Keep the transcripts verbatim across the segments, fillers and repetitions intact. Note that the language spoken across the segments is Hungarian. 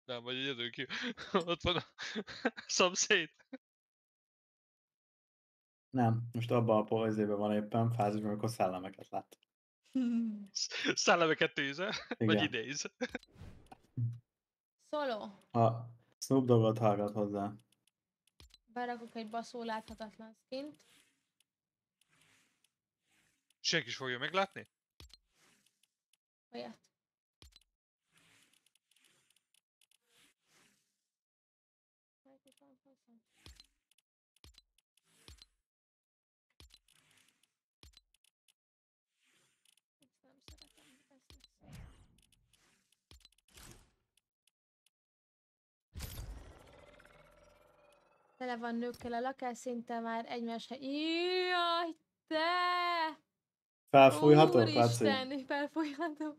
Nem vagy egyedül ki. Ott van a szomszéd. Nem, most abban a pohozében van éppen fázisban, amikor szellemeket lát. Szellemeket nézel? Vagy Igen. idéz? Szóló. A Snoop Doggot hallgat hozzá. Berakok egy baszó láthatatlan skint. Senki is fogja meglátni? Olyat. Ezt nem szeretem, ezt lesz. Tele van nőkkel a lakás, szinte már egymásra. Jaj, te! Felfújható, Laci? Úristen, felfújható.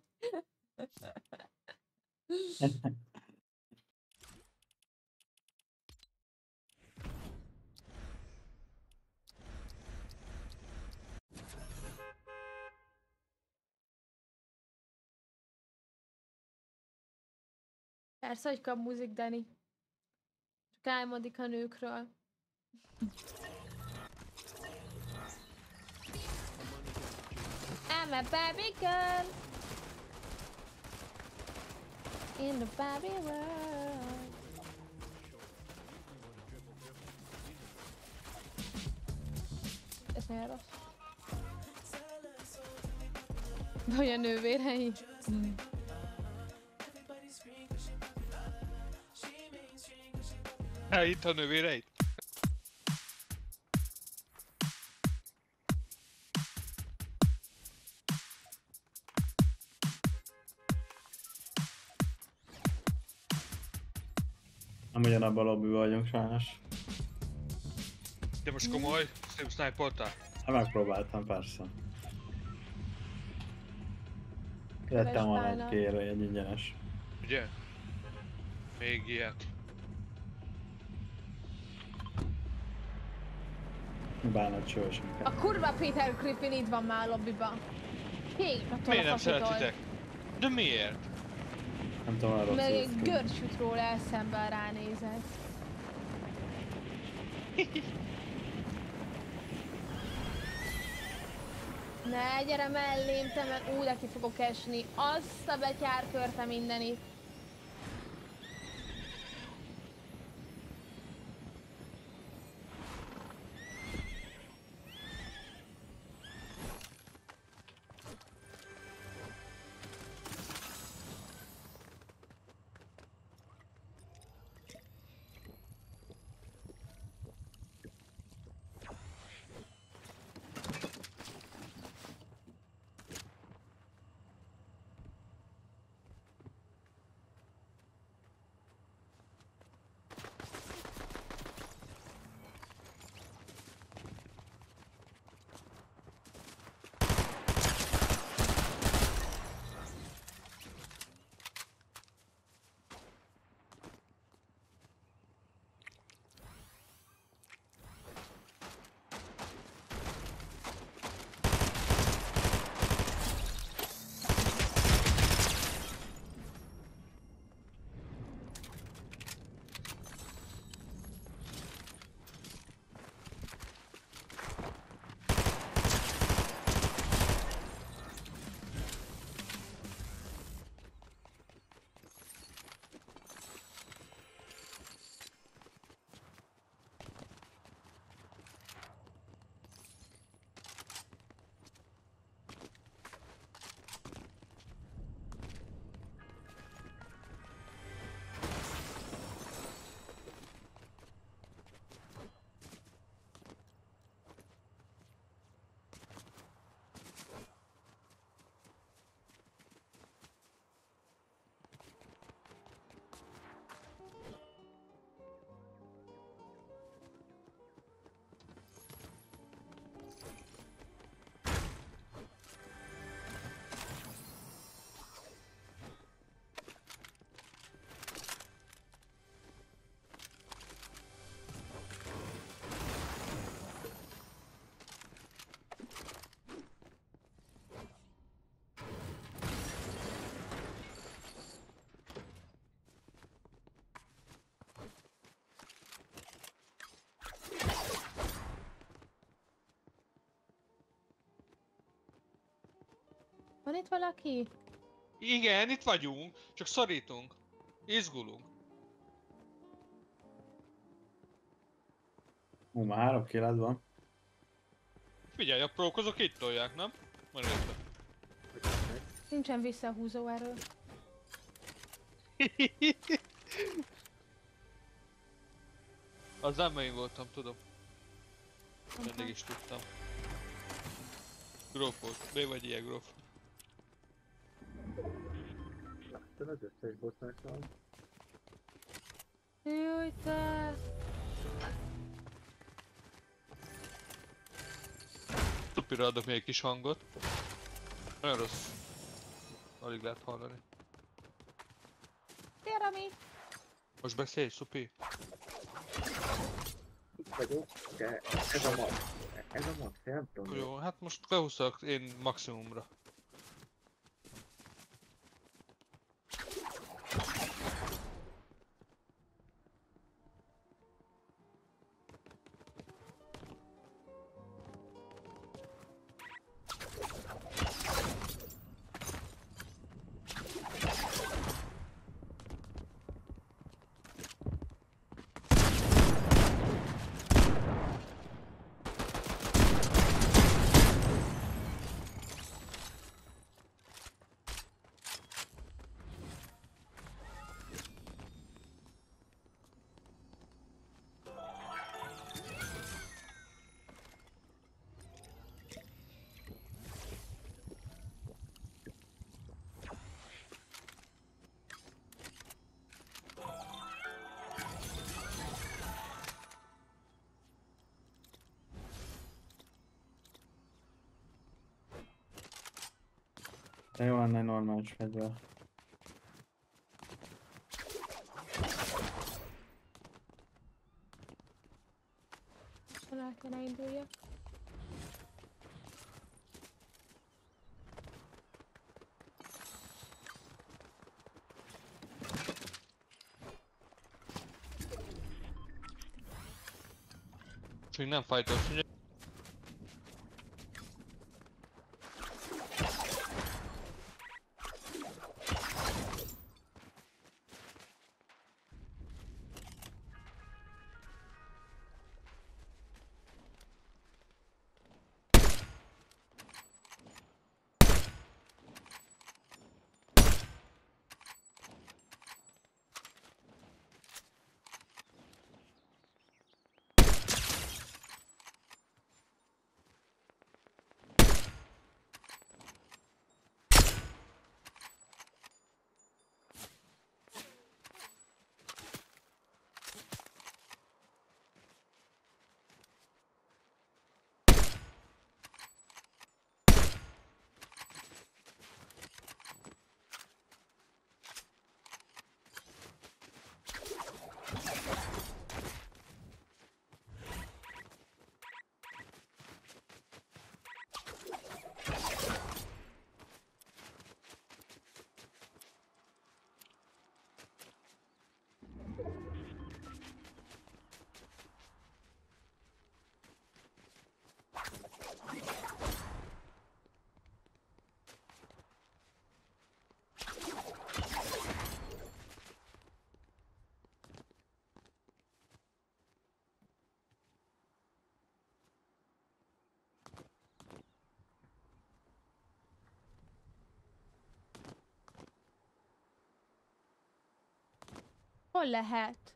Persze, hogy kap muzik, Dani. Csak álmodik a nőkről. I'm a Barbie girl in the Barbie world. Ez milyen rossz. Hogy a nővérei. Mm. Elhitt a nővéreit? Nem ugyanabban a lobbyban vagyunk sajnos. De most komoly, nem snipertál? Hát megpróbáltam, persze. Lettem volna egy kérő, egy ingyenes. Ugye? Még ilyet. Bánat soha sem kell. A kurva Peter Griffin itt van már a lobbyban. Hé, attól Miért a nem fasitól. szeretitek? De miért? Nem tudom, arra Meg egy görcs jut róla eszemben ránézek. Ne, gyere mellém, te meg úgy, ki fogok esni. Azt a betyárkörte mindenit. itt valaki? Igen, itt vagyunk, csak szorítunk. Izgulunk. Hú, már három kiled van. Figyelj, a prókozok itt tolják, nem? Már értem. Nincsen visszahúzó erről. Az nem én voltam, tudom. Mindig is tudtam. Gróf volt. B vagy ilyen gróf. Láttad az összes bosszásnál? Júj, te! Tupira adok még egy kis hangot. Nagyon rossz. Alig lehet hallani. Tér, ami! Most beszélj, Szupi. Itt vagyok, de ez a max. Ez a max, nem tudom. Jó, hát most behúzok én maximumra. De jó lenne egy normális fegyver. El kellene induljak. És még nem fájtos, ugye? Hol lehet?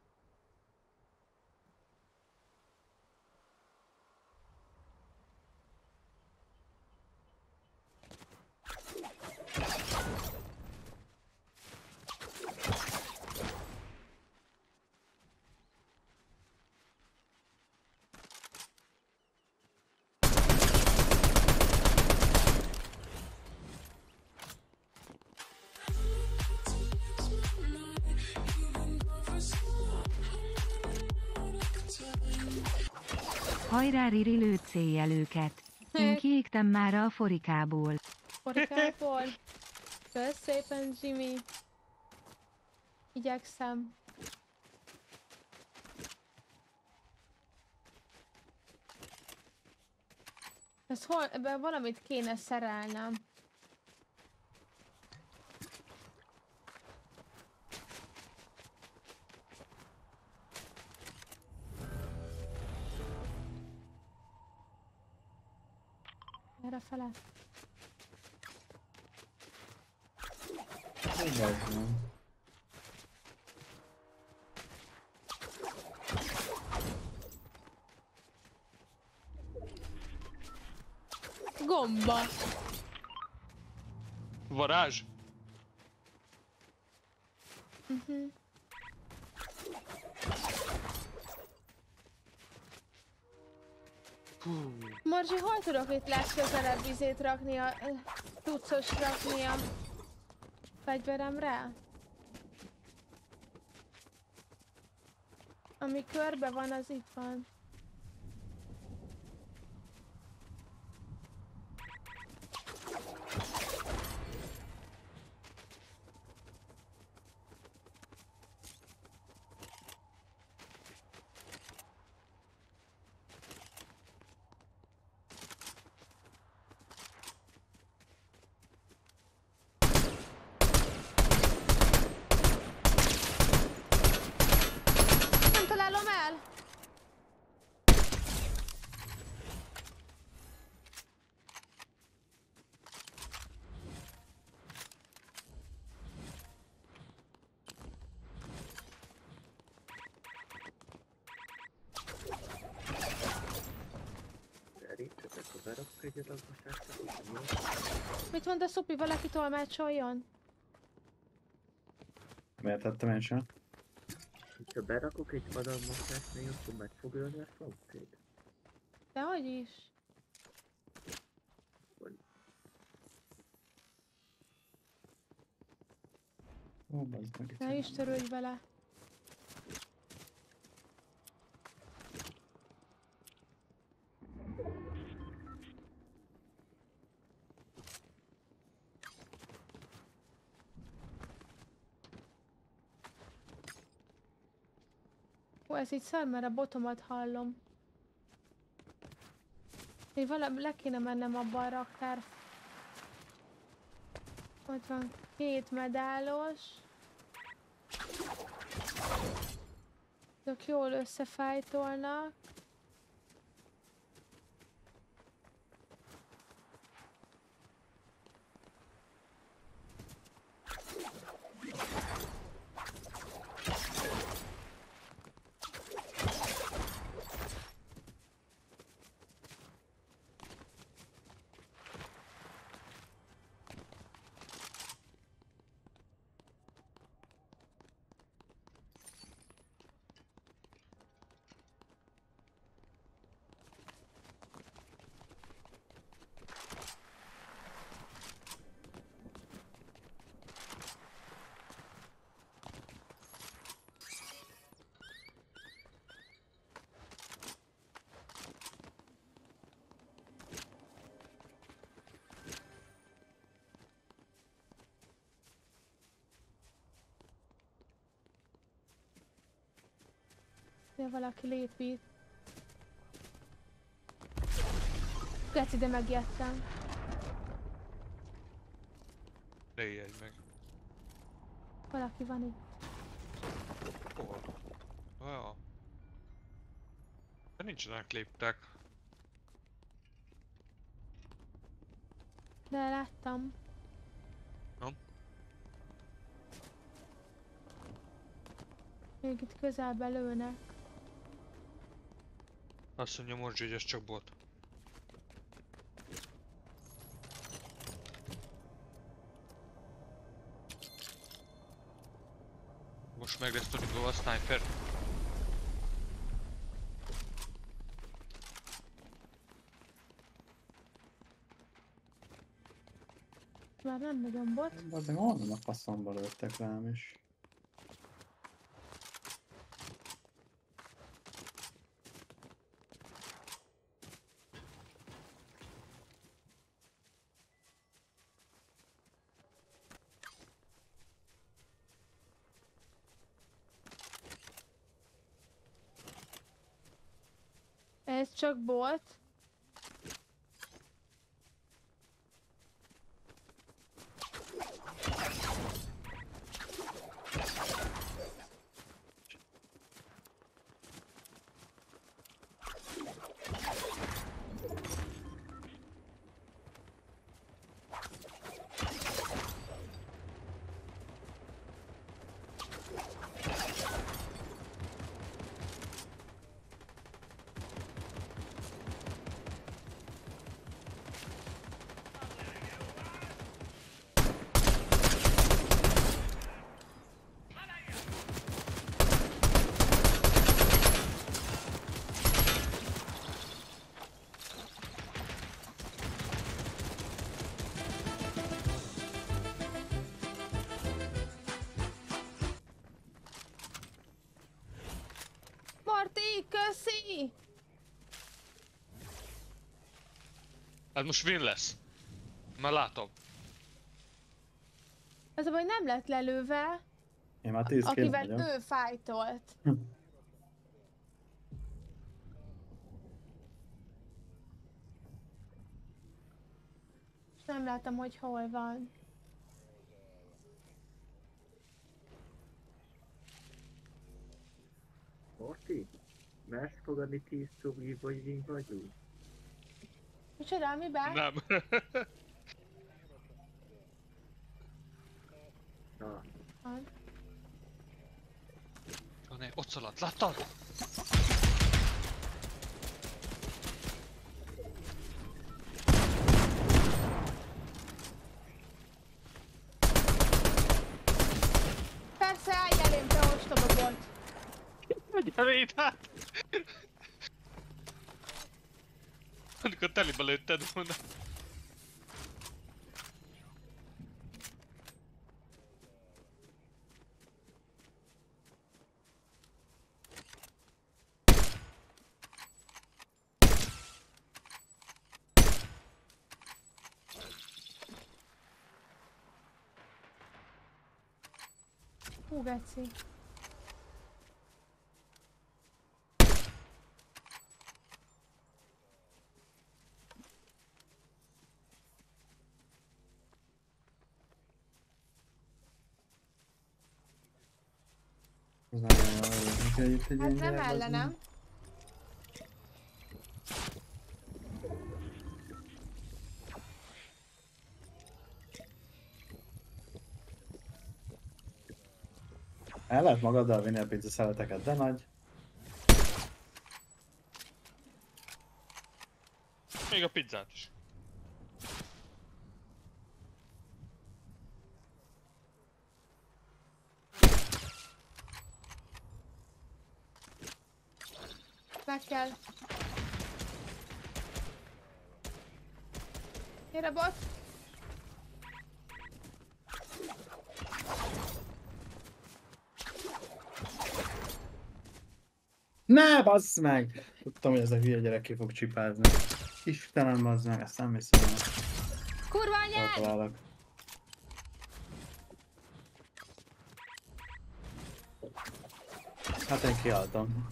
Hajrá Riri, lőd célj őket. Én kiégtem már a forikából. Forikából. Kösz szépen, Jimmy. Igyekszem. Ez hol? Ebben valamit kéne szerelnem. erre fele. Bazd meg. Gomba! Varázs? Uh-huh. Hú. Morzsi, hol tudok itt legközelebb izét rakni a... Tucos rakni a... fegyveremre? Ami körbe van, az itt van. Nem találom el! Elégtetek, ha berakok egyet, akkor sárcsak. Mit mond a Szupi? Valaki tolmácsoljon? Miért tettem én sem? Ha berakok egy vadalmazásnél, akkor meg fog ölni a szomszéd. Dehogy is. Ó, bazd meg. Ne is törődj vele. Ó, ez így szar, mert a botomat hallom. Még valami le kéne mennem abba a raktár. Ott van két medálos. Azok jól összefájtolnak. De valaki lépít. Geci, de megijedtem. Ne ijedj meg. Valaki van itt. Hol? Olyan. De nincsenek léptek. De láttam. Nem? Még itt közelben lőnek. Azt mondja Morzsi, hogy ez csak bot. Most meg lesz tudni a sniper. Már nem nagyon bot. Bazd meg, honnan a faszomba lőttek rám is. Ez csak bot. Köszi! Hát most win lesz. Már látom. Az a baj, nem lett lelőve, Én már tíz kéz akivel vagyok. ő fájtolt. És nem láttam, hogy hol van. Morty? Mersz fogadni tíz cugi, vagy mi vagyunk? Micsoda, miben? Nem. Na, Van. Ó, ne, ott szaladt, láttad? Persze, állj elém, te ostoba volt. Gyere itt hát! Amikor telibe lőtted volna. Hú, geci. Ez nagyon jó, hogy kell itt egy Hát ilyen nem gyerek, az ellenem. El lehet magaddal vinni a pizza szeleteket, de nagy. Még a pizzát is. Meg kell. Gyere, bot! Ne, bassz meg! Tudtam, hogy ez a hülye gyerek ki fog csipázni. Istenem, bassz meg, ezt nem hiszem el. Kurva anyád! Eltalálok. Hát én kiálltam.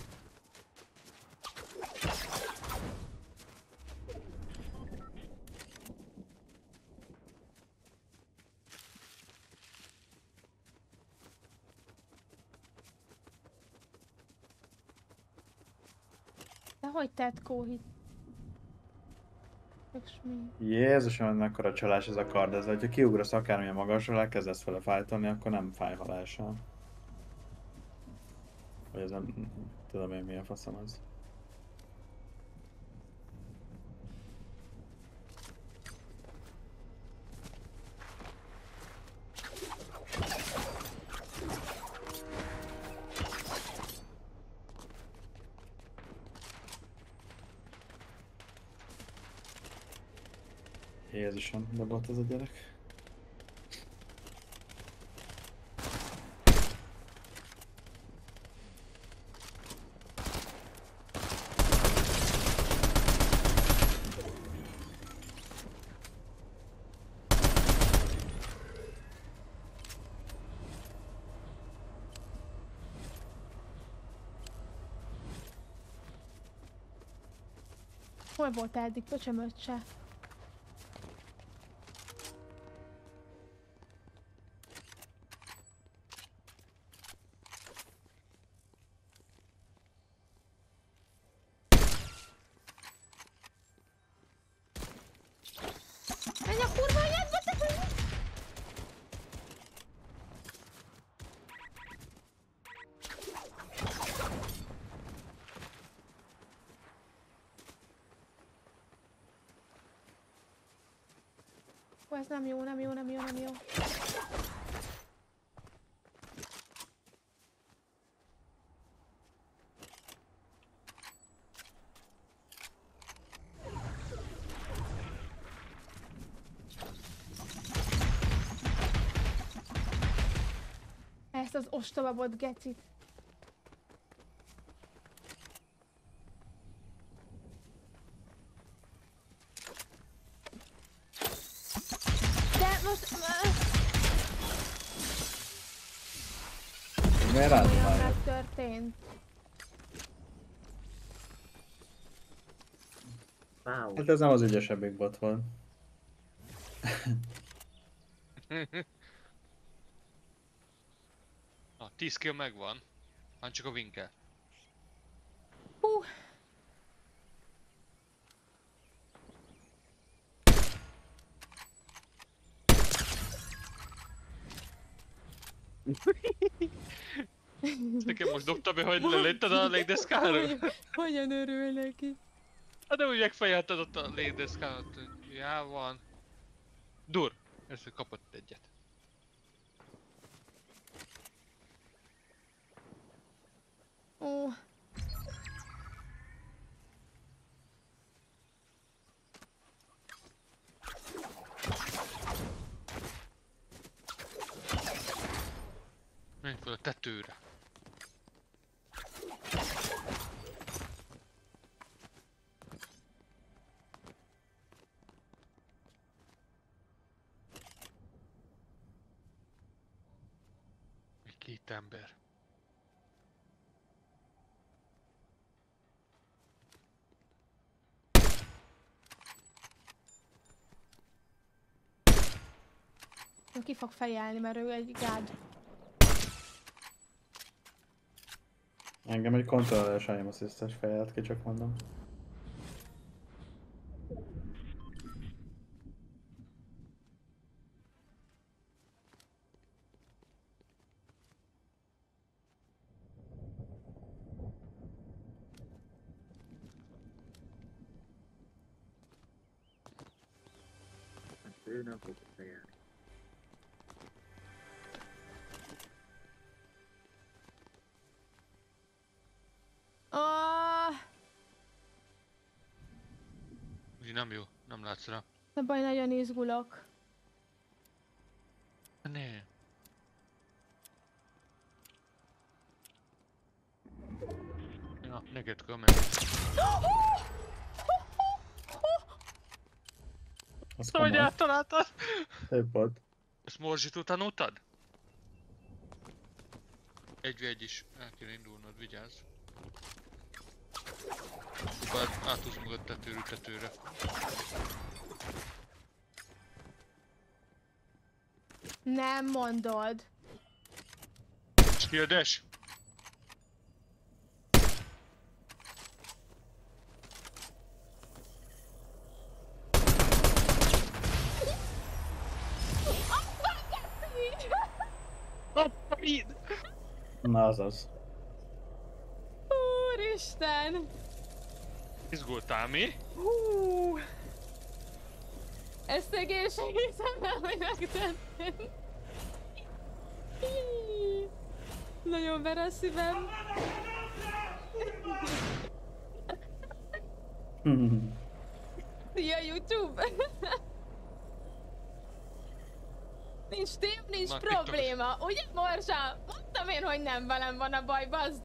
De hogy tett kóhit? És mi? Jézusom, mekkora csalás ez a kard, ez, hogyha kiugrasz akármilyen magasról, elkezdesz vele fájtolni, akkor nem fáj halással. Vagy ez nem tudom én milyen faszom az. Jézusom, de bot ez a gyerek. Hol volt eddig? Pöcsömöt se. Menj a kurva anyádba, te kurva! Ó, ez nem jó, nem jó, nem jó, nem jó. Ezt az ostoba bot gecit. Miért rád Olyan várja? megtörtént. Wow. Hát ez nem az ügyesebbik bot volt. Na, tíz kill megvan. Hát csak a win kell. Hú. Nekem most dobta be, hogy lelőtted a légdeszkáról? Hogyan örül neki? Hát de úgy megfejelted ott a légdeszkálat, hogy já van. Dur! Ezt kapott egyet. Ó. Menj fel a tetőre. Még két ember. Ő ki fog fejelni, mert ő egy gád. Engem egy kontrolleres aim assist-es fejelt ki, csak mondom. Hát ő nem fog fejelni. Ah, Úgy nem jó, nem látsz rá. de baj, nagyon izgulok. Ne. Ja, neked kell menni. Az Hogy komoly. eltaláltad? Szép volt. Ezt morzsit utánultad? Egy v egy is el kéne indulnod, vigyázz. Bár átúsz magad tetőről tetőre. Nem mondod. Skildes! Na azaz. Úristen! Izgultál mi? Hú! Ez szegénység, hiszem nem, hogy megtörtént. Hí. Nagyon ver a szívem. Szia YouTube! Nincs tém, nincs Na, probléma, ugye Morzsa? Mondtam én, hogy nem velem van a baj, bazd